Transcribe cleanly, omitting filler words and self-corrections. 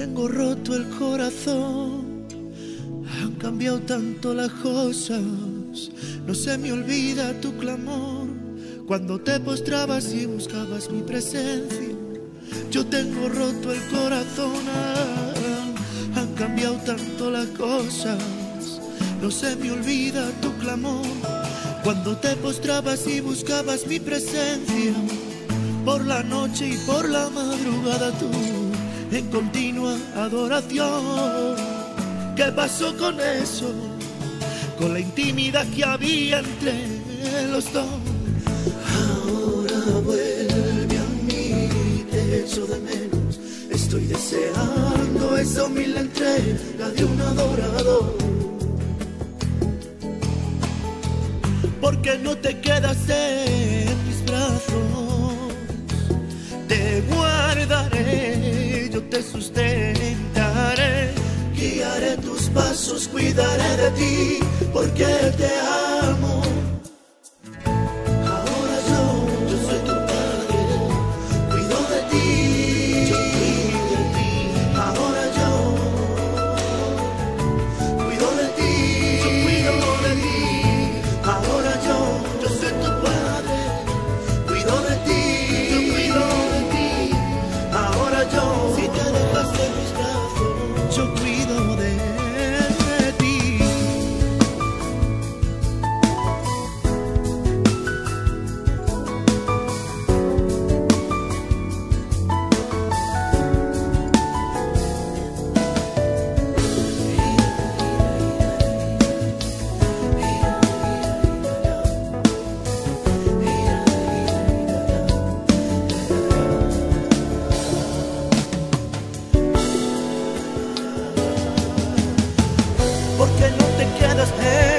tengo roto el corazón, han cambiado tanto las cosas. No se me olvida tu clamor cuando te postrabas y buscabas mi presencia. Yo tengo roto el corazón, han cambiado tanto las cosas. No se me olvida tu clamor cuando te postrabas y buscabas mi presencia. Por la noche y por la madrugada tú en continua adoración. ¿Qué pasó con eso? Con la intimidad que había entre los dos. Ahora vuelve a mí, te echo de menos. Estoy deseando esa humilde entrega de un adorador. Porque no te quedas en mis brazos, te guardaré, yo te sustentaré, guiaré tus pasos, cuidaré de ti, porque te amo. Ahora yo soy tu padre, cuido de ti, yo cuido de ti. Ahora yo cuido de ti, yo cuido de ti. Ahora yo soy tu padre, cuido de ti, yo cuido de ti. Ahora yo, si te dejas de mis brazos, yo cuido de ti. Porque no te quedas